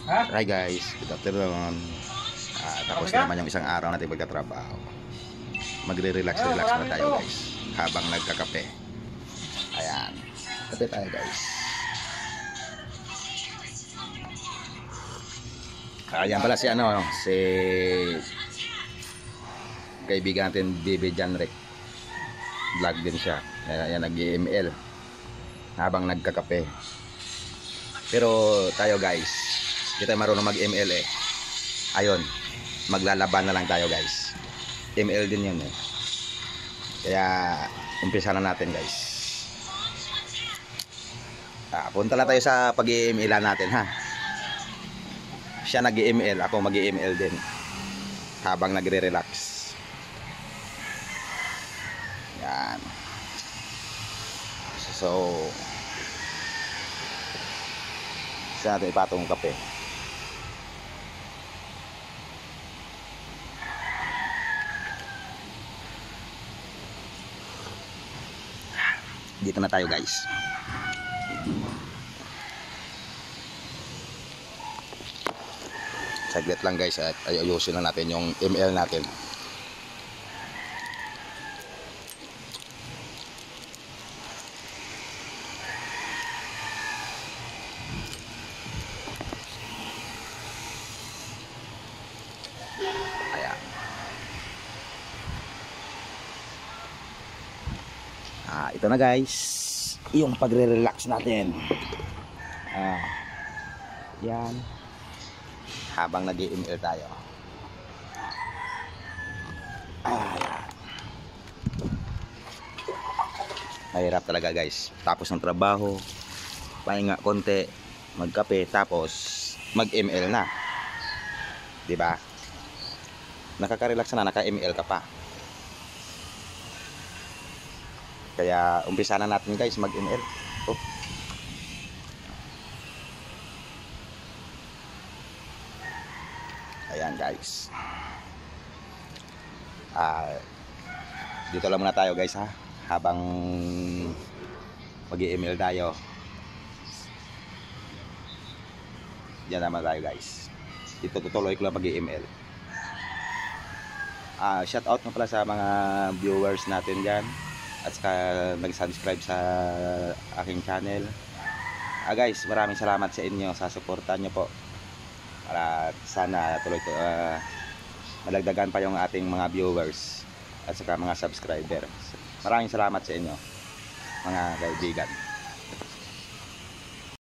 Hi guys, good afternoon. Tapos na naman yung isang araw natin pagtatrabaho. Magre-relax muna tayo guys habang nagkakape. Ayan, kape tayo guys. Ayan pala si si kaibigan natin, Bibi Janrick. Vlog din siya. Ayan, nag-EML habang nagkakape. Pero tayo guys, hindi tayo marunong mag-ML eh. Ayun, maglalaban na lang tayo guys. ML din yun eh. Kaya umpisa na natin guys. Punta na tayo sa pag-EML natin ha. Siya nag-EML, ako mag-EML din habang nagre-relax. Yan. So sa natin ipatong kape. Dito na tayo guys. Saglit lang guys at ayusin na natin yung ML natin. Ayan. Ito na guys, yung pagre-relax natin. Yan. Habang nag-EML tayo. Ayan. Mahirap talaga guys. Tapos ng trabaho, pahinga konti, magkape, tapos mag-ML na. 'Di ba? Nakaka-relax na, naka-ML ka pa. Kaya umpisa na natin guys mag-ML. Oh. Ayan guys. Dito lang muna tayo guys ha. Habang mag-ML tayo. Diyan naman tayo guys. Dito tutuloy ko lang mag-ML. Shout out na pala sa mga viewers natin dyan at saka nag-subscribe sa aking channel. Guys, maraming salamat sa inyo sa suporta nyo po. Para sana tuloy malagdagan pa yung ating mga viewers at saka mga subscriber. Maraming salamat sa inyo mga kaibigan.